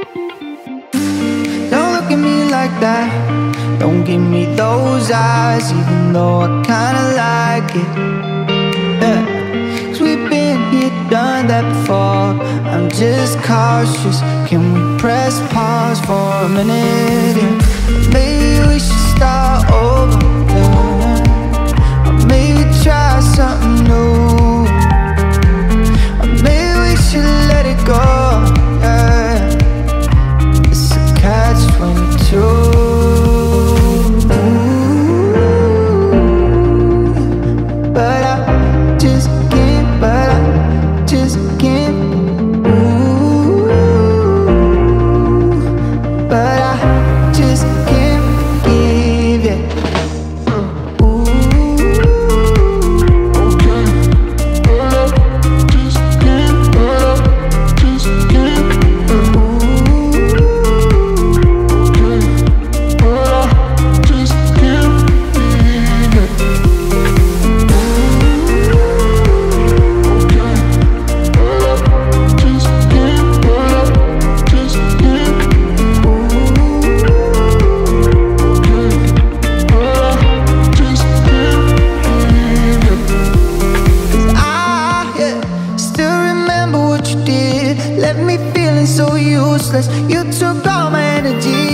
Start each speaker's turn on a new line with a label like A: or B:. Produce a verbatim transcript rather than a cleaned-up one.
A: Don't look at me like that, don't give me those eyes, even though I kinda like it. Yeah. Cause we've been here, done that before. I'm just cautious, can we press pause for a minute? Yeah. Maybe we should start over, yeah. Or maybe try something new. Or maybe we should let it go, yeah. It's a catch twenty-two. But I just can't, but I just can't. Ooh, but I just can't give it. Ooh, okay, but I just can't, but I just can't. Ooh, okay, but I just can't give it. So useless, you took all my energy.